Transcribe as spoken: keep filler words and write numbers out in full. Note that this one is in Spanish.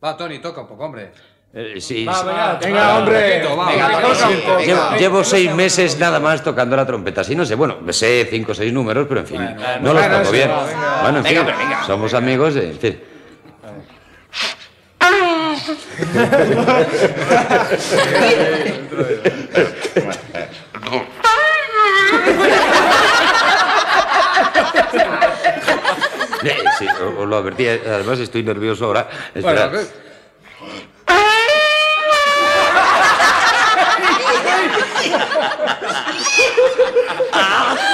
Va, Tony, toca un poco, hombre. Eh, sí, Va, sí. venga, Venga, hombre. Poquito, va, Venga, va, toca va. un poco. Llevo, llevo seis meses nada más tocando la trompeta. Así no sé, bueno, me sé cinco o seis números, pero en fin, no los bueno, toco sí, bien. venga. Bueno, en fin, Venga, hombre, venga. somos amigos, de, en fin. Eh, sí, os os lo advertí, además estoy nervioso ahora. Esperad. Bueno, ¿qué? ¡Ah!